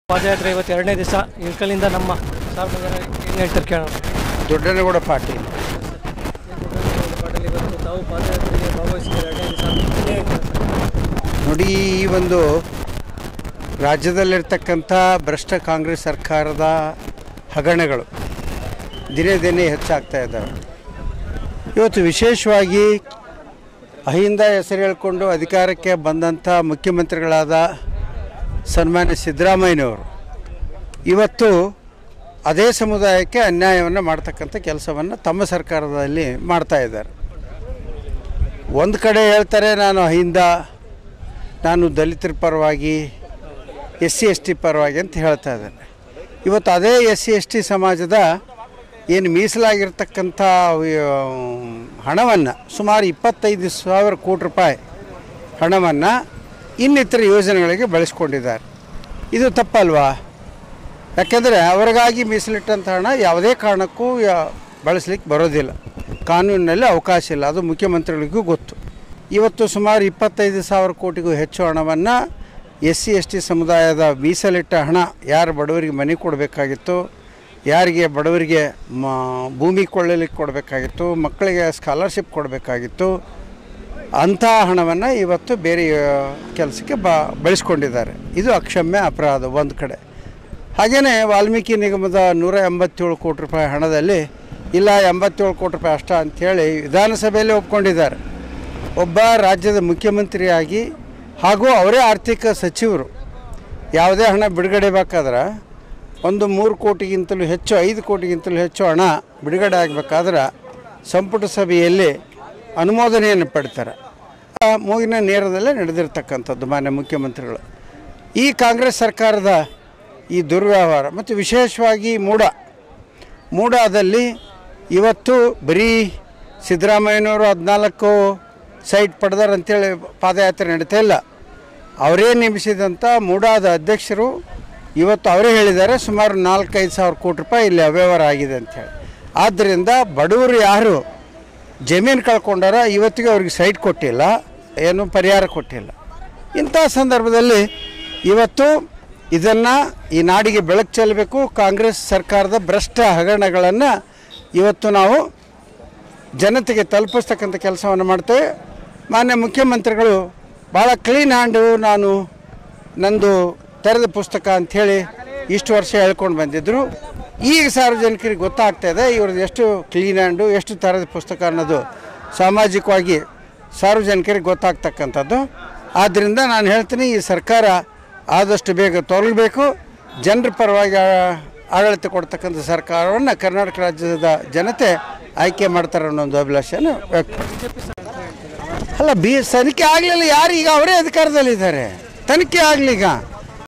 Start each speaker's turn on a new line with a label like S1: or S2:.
S1: ಪಾದಯಾತ್ರೆ ಇವತ್ತು ಎರಡನೇ ದಿವಸ ಇಳಕಲಿಂದ ನಮ್ಮ ಸಾರ್ವಜನಿಕರು ಏನು ಹೇಳ್ತಾರೆ ಕೇಳೋಣ.
S2: ದೊಡ್ಡನಗೌಡ ಪಾಟೀಲ್
S1: ಇವತ್ತು ತಾವು ಪಾದಯಾತ್ರೆಗೆ ಭಾಗವಹಿಸಿದ ಎರಡನೇ ದಿವಸ
S2: ನೋಡಿ, ಈ ಒಂದು ರಾಜ್ಯದಲ್ಲಿರ್ತಕ್ಕಂಥ ಭ್ರಷ್ಟ ಕಾಂಗ್ರೆಸ್ ಸರ್ಕಾರದ ಹಗರಣಗಳು ದಿನೇ ದಿನೇ ಹೆಚ್ಚಾಗ್ತಾ ಇದ್ದಾವೆ. ಇವತ್ತು ವಿಶೇಷವಾಗಿ ಅಹಿಂದ ಹೆಸರು ಹೇಳಿಕೊಂಡು ಅಧಿಕಾರಕ್ಕೆ ಬಂದಂಥ ಮುಖ್ಯಮಂತ್ರಿಗಳಾದ ಸನ್ಮಾನ್ಯ ಸಿದ್ದರಾಮಯ್ಯನವರು ಇವತ್ತು ಅದೇ ಸಮುದಾಯಕ್ಕೆ ಅನ್ಯಾಯವನ್ನು ಮಾಡ್ತಕ್ಕಂಥ ಕೆಲಸವನ್ನು ತಮ್ಮ ಸರ್ಕಾರದಲ್ಲಿ ಮಾಡ್ತಾ ಇದ್ದಾರೆ. ಒಂದು ಕಡೆ ಹೇಳ್ತಾರೆ ನಾನು ಅಹಿಂದ, ನಾನು ದಲಿತರ ಪರವಾಗಿ, SC/ST ಪರವಾಗಿ ಅಂತ ಹೇಳ್ತಾ ಇದ್ದಾರೆ. ಇವತ್ತು ಅದೇ SC/ST ಸಮಾಜದ ಏನು ಮೀಸಲಾಗಿರ್ತಕ್ಕಂಥ ಹಣವನ್ನು ಸುಮಾರು 25,000 ಕೋಟಿ ರೂಪಾಯಿ ಹಣವನ್ನು ಇನ್ನಿತರ ಯೋಜನೆಗಳಿಗೆ ಬಳಸ್ಕೊಂಡಿದ್ದಾರೆ. ಇದು ತಪ್ಪಲ್ವಾ? ಯಾಕೆಂದರೆ ಅವರಿಗಾಗಿ ಮೀಸಲಿಟ್ಟಂಥ ಹಣ ಯಾವುದೇ ಕಾರಣಕ್ಕೂ ಬಳಸಲಿಕ್ಕೆ ಬರೋದಿಲ್ಲ, ಕಾನೂನಿನಲ್ಲಿ ಅವಕಾಶ ಇಲ್ಲ, ಅದು ಮುಖ್ಯಮಂತ್ರಿಗಳಿಗೂ ಗೊತ್ತು. ಇವತ್ತು ಸುಮಾರು 25,000 ಕೋಟಿಗೂ ಹೆಚ್ಚು ಹಣವನ್ನು SC/ST ಸಮುದಾಯದ ಮೀಸಲಿಟ್ಟ ಹಣ ಯಾರು ಬಡವರಿಗೆ ಮನೆ ಕೊಡಬೇಕಾಗಿತ್ತು, ಯಾರಿಗೆ ಬಡವರಿಗೆ ಭೂಮಿ ಕೊಳ್ಳಲಿಕ್ಕೆ ಕೊಡಬೇಕಾಗಿತ್ತು, ಮಕ್ಕಳಿಗೆ ಸ್ಕಾಲರ್ಶಿಪ್ ಕೊಡಬೇಕಾಗಿತ್ತು, ಅಂಥ ಹಣವನ್ನು ಇವತ್ತು ಬೇರೆ ಕೆಲಸಕ್ಕೆ ಬಳಸ್ಕೊಂಡಿದ್ದಾರೆ. ಇದು ಅಕ್ಷಮ್ಯ ಅಪರಾಧ ಒಂದು ಕಡೆ. ಹಾಗೆಯೇ ವಾಲ್ಮೀಕಿ ನಿಗಮದ 187 ಕೋಟಿ ರೂಪಾಯಿ ಹಣದಲ್ಲಿ ಇಲ್ಲ 87 ಕೋಟಿ ರೂಪಾಯಿ ಅಷ್ಟ ಅಂಥೇಳಿ ವಿಧಾನಸಭೆಯಲ್ಲಿ ಒಪ್ಕೊಂಡಿದ್ದಾರೆ. ಒಬ್ಬ ರಾಜ್ಯದ ಮುಖ್ಯಮಂತ್ರಿಯಾಗಿ ಹಾಗೂ ಅವರೇ ಆರ್ಥಿಕ ಸಚಿವರು ಯಾವುದೇ ಹಣ ಬಿಡುಗಡೆ ಬೇಕಾದ್ರೆ ಒಂದು 3 ಕೋಟಿಗಿಂತಲೂ ಹೆಚ್ಚು, 5 ಕೋಟಿಗಿಂತಲೂ ಹೆಚ್ಚು ಹಣ ಬಿಡುಗಡೆ ಆಗಬೇಕಾದ್ರೆ ಸಂಪುಟ ಸಭೆಯಲ್ಲಿ ಅನುಮೋದನೆಯನ್ನು ಪಡ್ತಾರೆ. ಮೂಗಿನ ನೇರದಲ್ಲೇ ನಡೆದಿರ್ತಕ್ಕಂಥದ್ದು ಮಾನ್ಯ ಮುಖ್ಯಮಂತ್ರಿಗಳು. ಈ ಕಾಂಗ್ರೆಸ್ ಸರ್ಕಾರದ ಈ ದುರ್ವ್ಯವಹಾರ ಮತ್ತು ವಿಶೇಷವಾಗಿ ಮೂಡಾದಲ್ಲಿ ಇವತ್ತು ಬರೀ ಸಿದ್ದರಾಮಯ್ಯನವರು 14 ಸೈಟ್ ಪಡೆದಾರೆ ಅಂಥೇಳಿ ಪಾದಯಾತ್ರೆ ನಡೀತಾ ಇಲ್ಲ. ಅವರೇ ನೇಮಿಸಿದಂಥ ಮೂಡಾದ ಅಧ್ಯಕ್ಷರು ಇವತ್ತು ಅವರೇ ಹೇಳಿದ್ದಾರೆ ಸುಮಾರು 4-5 ಸಾವಿರ ಕೋಟಿ ರೂಪಾಯಿ ಇಲ್ಲಿ ಅವ್ಯವಹಾರ ಆಗಿದೆ ಅಂಥೇಳಿ. ಆದ್ದರಿಂದ ಬಡವರು ಯಾರು ಜಮೀನು ಕಳ್ಕೊಂಡಾರ ಇವತ್ತಿಗೆ ಅವ್ರಿಗೆ ಸೈಟ್ ಕೊಟ್ಟಿಲ್ಲ, ಏನು ಪರಿಹಾರ ಕೊಟ್ಟಿಲ್ಲ. ಇಂಥ ಸಂದರ್ಭದಲ್ಲಿ ಇವತ್ತು ಇದನ್ನು ಈ ನಾಡಿಗೆ ಬೆಳಕು ಚೆಲ್ಲಬೇಕು. ಕಾಂಗ್ರೆಸ್ ಸರ್ಕಾರದ ಭ್ರಷ್ಟ ಹಗರಣಗಳನ್ನು ಇವತ್ತು ನಾವು ಜನತೆಗೆ ತಲುಪಿಸ್ತಕ್ಕಂಥ ಕೆಲಸವನ್ನು ಮಾಡ್ತೇವೆ. ಮಾನ್ಯ ಮುಖ್ಯಮಂತ್ರಿಗಳು ಭಾಳ ಕ್ಲೀನ್ ಹ್ಯಾಂಡು, ನಂದು ತೆರೆದ ಪುಸ್ತಕ ಅಂಥೇಳಿ ಇಷ್ಟು ವರ್ಷ ಹೇಳ್ಕೊಂಡು ಬಂದಿದ್ದರು. ಈಗ ಸಾರ್ವಜನಿಕರಿಗೆ ಗೊತ್ತಾಗ್ತಾಯಿದೆ ಇವ್ರದ್ದು ಎಷ್ಟು ಕ್ಲೀನ್ ಹ್ಯಾಂಡು, ಎಷ್ಟು ತೆರೆದ ಪುಸ್ತಕ ಅನ್ನೋದು ಸಾಮಾಜಿಕವಾಗಿ ಸಾರ್ವಜನಿಕರಿಗೆ ಗೊತ್ತಾಗ್ತಕ್ಕಂಥದ್ದು. ಆದ್ದರಿಂದ ನಾನು ಹೇಳ್ತೀನಿ, ಈ ಸರ್ಕಾರ ಆದಷ್ಟು ಬೇಗ ತೊಲಗಬೇಕು. ಜನರ ಪರವಾಗಿ ಆಡಳಿತ ಕೊಡ್ತಕ್ಕಂಥ ಸರ್ಕಾರವನ್ನು ಕರ್ನಾಟಕ ರಾಜ್ಯದ ಜನತೆ ಆಯ್ಕೆ ಮಾಡ್ತಾರೆ ಅನ್ನೋ ಒಂದು ಅಭಿಲಾಷೆಯನ್ನು ವ್ಯಕ್ತ. ಅಲ್ಲ, ತನಿಖೆ ಆಗಲಿಲ್ಲ, ಯಾರು ಈಗ ಅವರೇ ಅಧಿಕಾರದಲ್ಲಿದ್ದಾರೆ, ತನಿಖೆ ಆಗಲಿ. ಈಗ